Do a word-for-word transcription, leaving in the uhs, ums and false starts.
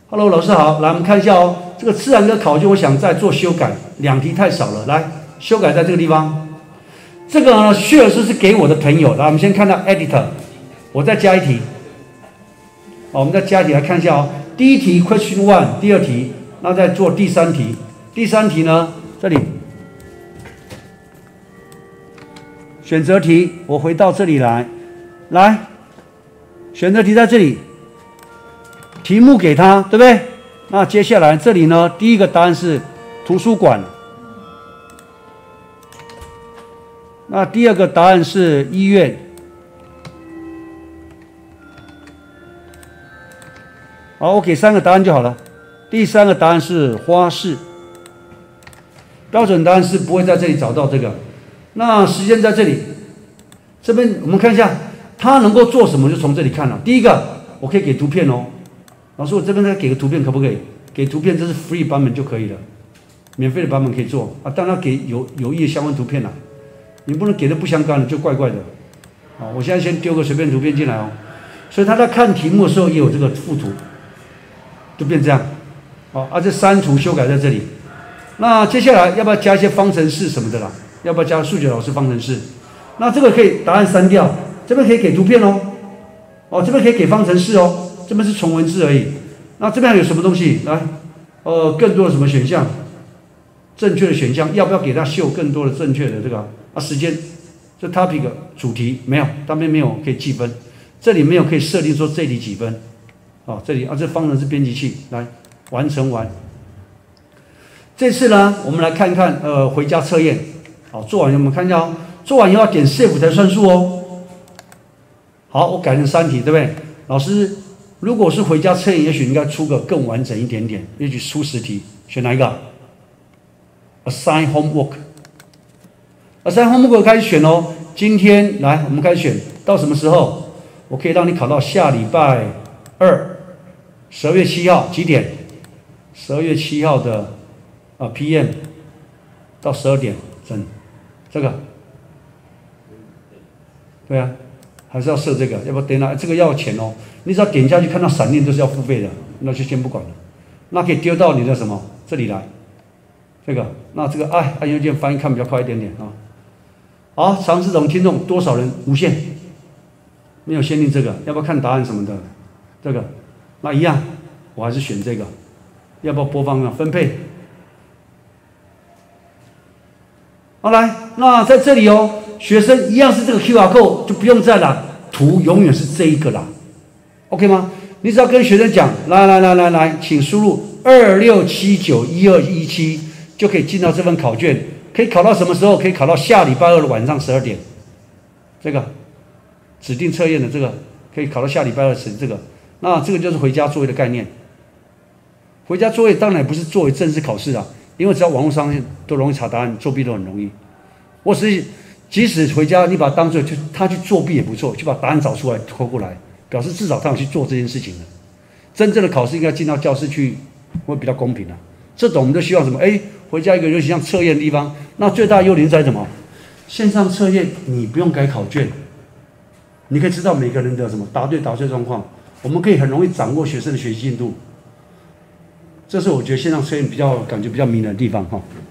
Hello， 老师好，来我们看一下哦，这个自然科考卷我想再做修改，两题太少了，来修改在这个地方。这个呢，薛尔斯是给我的朋友，来我们先看到 editor， 我再加一题。好，我们再加一题来看一下哦。第一题 question one， 第二题，那再做第三题。第三题呢，这里选择题，我回到这里来，来选择题在这里。题目给他，对不对？那接下来这里呢，第一个答案是图书馆，那第二个答案是医院。好，我给三个答案就好了。第三个答案是花市，标准答案是不会在这里找到这个。那时间在这里，这边我们看一下，他能够做什么，就从这里看了。第一个，我可以给图片哦。老师，我这边再给个图片可不可以？给图片，这是 free 版本就可以了，免费的版本可以做啊。当然给有有益的相关图片啦、啊，你不能给的不相干的，就怪怪的。好，我现在先丢个随便图片进来哦。所以他在看题目的时候也有这个附图，就变这样。好，啊，这删除修改在这里。那接下来要不要加一些方程式什么的啦？要不要加数学老师方程式？那这个可以答案删掉，这边可以给图片哦。哦，这边可以给方程式哦。这边是纯文字而已，那这边还有什么东西？来，呃，更多的什么选项？正确的选项，要不要给他秀更多的正确的这个啊？时间，这 topic 主题没有，当边没有可以计分，这里没有可以设定说这里几分，哦，这里啊，这方程式编辑器来完成完。这次呢，我们来看看呃回家测验，好，做完我们看一下哦，做完以后要点 save 才算数哦。好，我改成三题，对不对？老师。如果是回家测验，也许应该出个更完整一点点，也许出十题，选哪一个 ？Assign homework。Assign homework 开始选哦。今天来，我们开始选到什么时候？我可以让你考到下礼拜二，十二月七号几点？十二月七号的啊 P M 到十二点整，这个，对啊。还是要设这个，要不要点啊？这个要钱哦，你只要点下去看到闪电都是要付费的，那就先不管了。那可以丢到你的什么这里来，这个，那这个哎，按邮件翻译看比较快一点点啊。好，尝试我们听众多少人无限，没有限定这个，要不要看答案什么的？这个，那一样，我还是选这个，要不要播放啊？分配。好来，那在这里哦。学生一样是这个 Q R code， 就不用再了，图永远是这一个啦 ，OK 吗？你只要跟学生讲，来来来来来，请输入二六七九一二一七，就可以进到这份考卷，可以考到什么时候？可以考到下礼拜二的晚上十二点。这个指定测验的这个可以考到下礼拜二时这个，那这个就是回家作业的概念。回家作业当然不是作为正式考试啊，因为只要网络上都容易查答案，作弊都很容易。我是。即使回家你把它当作去他去作弊也不错，去把答案找出来拖过来，表示至少他有去做这件事情了。真正的考试应该进到教室去，会比较公平啊。这种我们就希望什么？哎，回家一个尤其像测验的地方，那最大的优点在什么？线上测验你不用改考卷，你可以知道每个人的什么答对答错状况，我们可以很容易掌握学生的学习进度。这是我觉得线上测验比较感觉比较迷人的地方哈。